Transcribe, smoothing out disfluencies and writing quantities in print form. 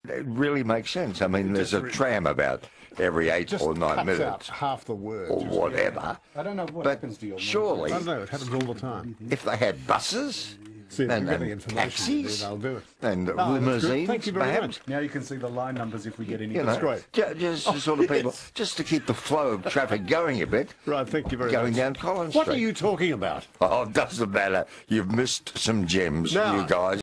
It really makes sense. I mean, there's a tram about every 8 or 9 minutes. Out half the words. Or whatever. I don't know what but happens to your surely, I don't know, it happens all the time. if they had buses See, and taxis, taxis they'll do it. and Oh, limousines, thank you very perhaps, much. Now you can see the line numbers if we get any. That's great. Just sort of people, just to keep the flow of traffic going a bit. Right, thank you very Going much. down Collins Street. What are you talking about? Oh, it doesn't matter. You've missed some gems, Now, you guys.